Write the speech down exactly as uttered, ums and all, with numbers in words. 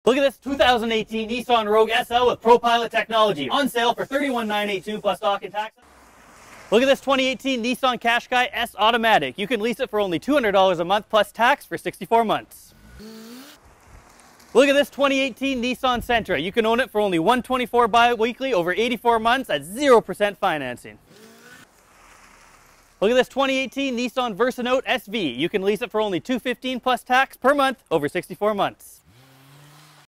Look at this two thousand eighteen Nissan Rogue S L with ProPilot technology. On sale for thirty-one thousand nine hundred eighty-two dollars plus stock and tax. Look at this twenty eighteen Nissan Qashqai S Automatic. You can lease it for only two hundred dollars a month plus tax for sixty-four months. Look at this twenty eighteen Nissan Sentra. You can own it for only one hundred twenty-four dollars bi-weekly over eighty-four months at zero percent financing. Look at this twenty eighteen Nissan Versanote S V. You can lease it for only two hundred fifteen dollars plus tax per month over sixty-four months.